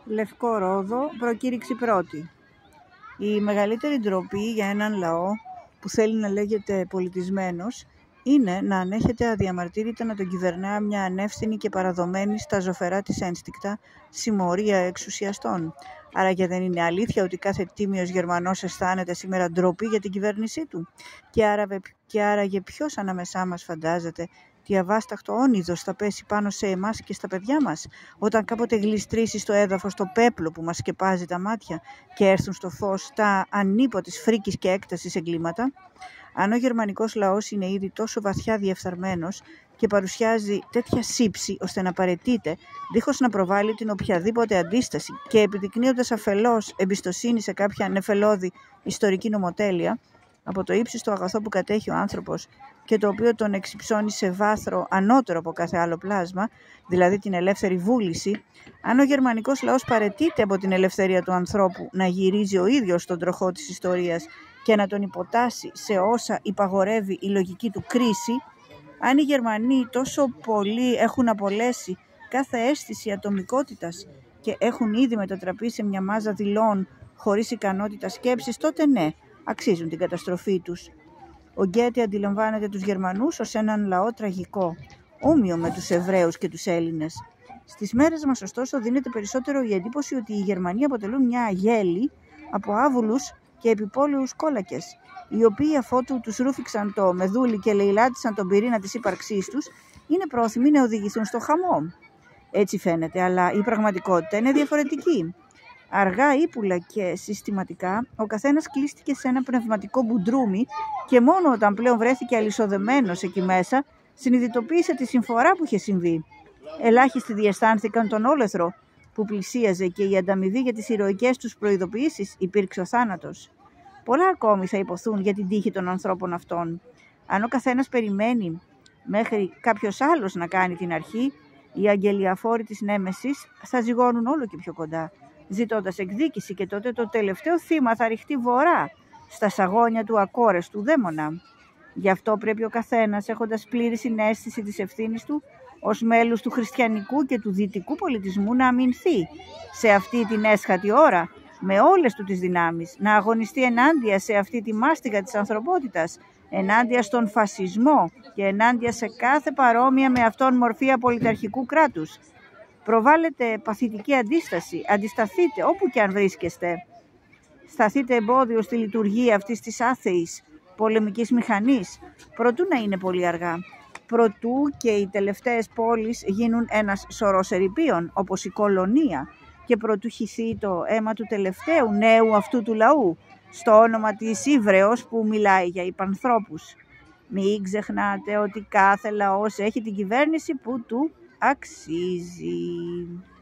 Λευκό Ρόδο, προκήρυξη πρώτη. Η μεγαλύτερη ντροπή για έναν λαό που θέλει να λέγεται πολιτισμένος είναι να ανέχεται αδιαμαρτύρητα να τον κυβερνά μια ανεύθυνη και παραδομένη στα ζωφερά της ένστικτα συμμορία εξουσιαστών. Άρα και δεν είναι αλήθεια ότι κάθε τίμιος Γερμανός αισθάνεται σήμερα ντροπή για την κυβέρνησή του? Και άραγε ποιος ανάμεσά μας φαντάζεται τι αβάσταχτο όνειδος θα πέσει πάνω σε εμάς και στα παιδιά μας, όταν κάποτε γλιστρήσει στο έδαφος το πέπλο που μας σκεπάζει τα μάτια και έρθουν στο φως τα ανίποτης φρίκης και έκτασης εγκλήματα? Αν ο γερμανικός λαός είναι ήδη τόσο βαθιά διεφθαρμένος και παρουσιάζει τέτοια σύψη ώστε να παραιτείται, δίχως να προβάλλει την οποιαδήποτε αντίσταση και επιδεικνύοντας αφελώς εμπιστοσύνη σε κάποια νεφελώδη ιστορική νομοτέλεια, από το ύψιστο αγαθό που κατέχει ο άνθρωπος και το οποίο τον εξυψώνει σε βάθρο ανώτερο από κάθε άλλο πλάσμα, δηλαδή την ελεύθερη βούληση, αν ο γερμανικός λαός παραιτείται από την ελευθερία του ανθρώπου να γυρίζει ο ίδιος στον τροχό της ιστορίας και να τον υποτάσσει σε όσα υπαγορεύει η λογική του κρίση, αν οι Γερμανοί τόσο πολύ έχουν απολέσει κάθε αίσθηση ατομικότητας και έχουν ήδη μετατραπεί σε μια μάζα δειλών χωρίς ικανότητα σκέψης, τότε ναι, αξίζουν την καταστροφή τους. Ο Γκέτε αντιλαμβάνεται τους Γερμανούς ως έναν λαό τραγικό, όμοιο με τους Εβραίους και τους Έλληνες. Στις μέρες μας, ωστόσο, δίνεται περισσότερο η εντύπωση ότι οι Γερμανοί αποτελούν μια γέλη από άβουλους και επιπόλαιους κόλακες, οι οποίοι αφότου τους ρούφηξαν το μεδούλι και λαιλάτισαν τον πυρήνα της ύπαρξής τους, είναι πρόθυμοι να οδηγηθούν στο χαμό. Έτσι φαίνεται, αλλά η πραγματικότητα είναι διαφορετική. Αργά, ύπουλα και συστηματικά, ο καθένας κλείστηκε σε ένα πνευματικό μπουντρούμι και μόνο όταν πλέον βρέθηκε αλυσοδεμένος εκεί μέσα, συνειδητοποίησε τη συμφορά που είχε συμβεί. Ελάχιστοι διαισθάνθηκαν τον όλεθρο που πλησίαζε και η ανταμοιβή για τις ηρωικές τους προειδοποιήσεις υπήρξε ο θάνατος. Πολλά ακόμη θα υποθούν για την τύχη των ανθρώπων αυτών. Αν ο καθένας περιμένει μέχρι κάποιος άλλος να κάνει την αρχή, οι αγγελιαφόροι της νέμεσης θα ζυγώνουν όλο και πιο κοντά, ζητώντας εκδίκηση, και τότε το τελευταίο θύμα θα ρηχτεί βορρά στα σαγόνια του ακόρεστου δαίμονα. Γι' αυτό πρέπει ο καθένας, έχοντας πλήρη συναίσθηση της ευθύνης του ως μέλους του χριστιανικού και του δυτικού πολιτισμού, να αμυνθεί σε αυτή την έσχατη ώρα με όλες του τις δυνάμεις, να αγωνιστεί ενάντια σε αυτή τη μάστιγα της ανθρωπότητας, ενάντια στον φασισμό και ενάντια σε κάθε παρόμοια με αυτόν μορφή απολυταρχικού κράτους. Προβάλλετε παθητική αντίσταση, αντισταθείτε όπου και αν βρίσκεστε. Σταθείτε εμπόδιο στη λειτουργία αυτής της άθεης πολεμικής μηχανής, προτού να είναι πολύ αργά. Προτού και οι τελευταίες πόλεις γίνουν ένας σωρός ερειπίων, όπως η Κολονία, και προτού χυθεί το αίμα του τελευταίου νέου αυτού του λαού, στο όνομα της Ίβρεως που μιλάει για υπανθρώπους. Μην ξεχνάτε ότι κάθε λαός έχει την κυβέρνηση που του αξίζει.